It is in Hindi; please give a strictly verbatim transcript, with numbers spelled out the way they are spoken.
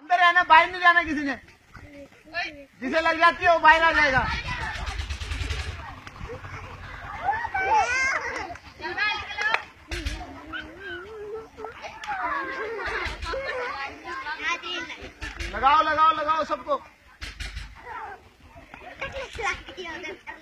अंदर रहना, बाहर नहीं जाना किसी ने। जिसे लग जाती है वो बाहर आ जाएगा। लगाओ लगाओ लगाओ सबको।